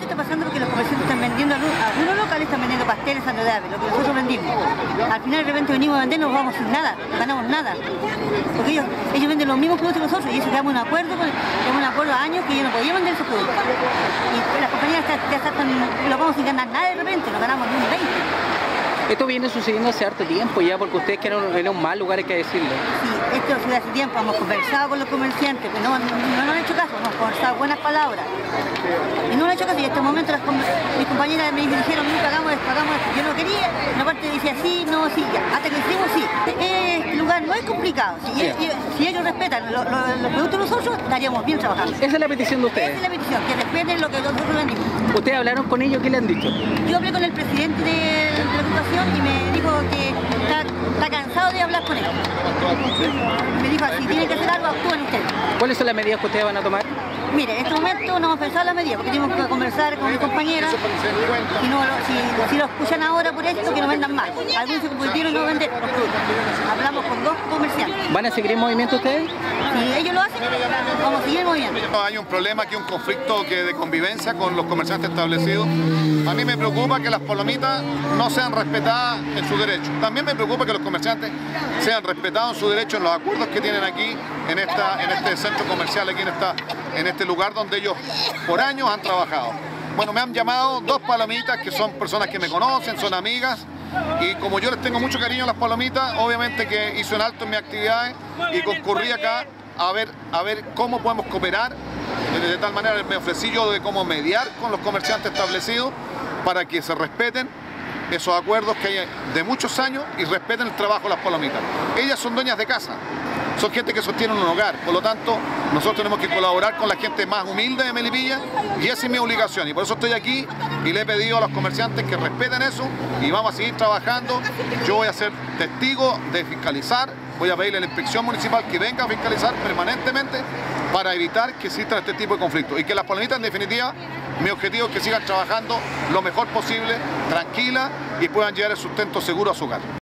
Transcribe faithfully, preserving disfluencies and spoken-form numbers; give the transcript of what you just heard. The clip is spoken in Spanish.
está pasando porque los comerciantes están vendiendo, algunos locales están vendiendo pasteles saludables, lo que nosotros vendimos. Al final de repente venimos a vender, nos vamos sin nada, no ganamos nada. Porque ellos, ellos venden los mismos productos que nosotros y eso quedamos un acuerdo, quedamos un acuerdo a años que ellos no podían vender esos productos. Y las compañías ya, ya están, lo vamos sin ganar nada de repente, no ganamos ni un veinte. Esto viene sucediendo hace harto tiempo ya, porque ustedes que era un mal lugar, hay que decirlo. Sí, esto hace tiempo, hemos conversado con los comerciantes, pero no, no, no nos han hecho caso, hemos conversado buenas palabras. Y no nos han hecho caso, y en este momento las, mis compañeras me dijeron, nunca hagamos esto, hagamos esto. Yo no quería, una parte decía sí, no, sí, ya. Hasta que decimos sí. Este lugar no es complicado, si, yeah. ellos, si ellos respetan lo, lo, los productos de nosotros, estaríamos bien trabajando. Esa es la petición de ustedes. Esa es la petición, que respeten lo que nosotros vendimos. ¿Ustedes hablaron con ellos? ¿Qué le han dicho? Yo hablé con el presidente de, de la agrupación y me dijo que está, está cansado de hablar con él. Me dijo, si tienen que hacer algo, actúen ustedes. ¿Cuáles son las medidas que ustedes van a tomar? Mire, en este momento no hemos pensado en las medidas, porque tenemos que conversar con mis compañeras. Si, no, si, si lo escuchan ahora por esto, que no vendan más. Algunos se convirtieron en no vender los productos. Hablamos con dos comerciantes. ¿Van a seguir en movimiento ustedes? Si ellos lo hacen, vamos a seguir en movimiento. Hay un problema aquí, un conflicto que de convivencia con los comerciantes establecidos. A mí me preocupa que las palomitas no sean respetadas en sus derechos. También me preocupa que los comerciantes sean respetados en sus derechos en los acuerdos que tienen aquí, en, esta, en este centro comercial, aquí en, esta, en este lugar donde ellos por años han trabajado. Bueno, me han llamado dos palomitas que son personas que me conocen, son amigas, y como yo les tengo mucho cariño a las palomitas, obviamente que hice un alto en mis actividades y concurrí acá a ver, a ver cómo podemos cooperar. De, de tal manera me ofrecí yo de cómo mediar con los comerciantes establecidos para que se respeten esos acuerdos que hay de muchos años y respeten el trabajo de las palomitas. Ellas son dueñas de casa, son gente que sostiene un hogar, por lo tanto nosotros tenemos que colaborar con la gente más humilde de Melipilla y esa es mi obligación y por eso estoy aquí y le he pedido a los comerciantes que respeten eso y vamos a seguir trabajando. Yo voy a ser testigo de fiscalizar, voy a pedirle a la inspección municipal que venga a fiscalizar permanentemente para evitar que existan este tipo de conflictos y que las palomitas en definitiva, mi objetivo es que sigan trabajando lo mejor posible, tranquila y puedan llevar el sustento seguro a su hogar.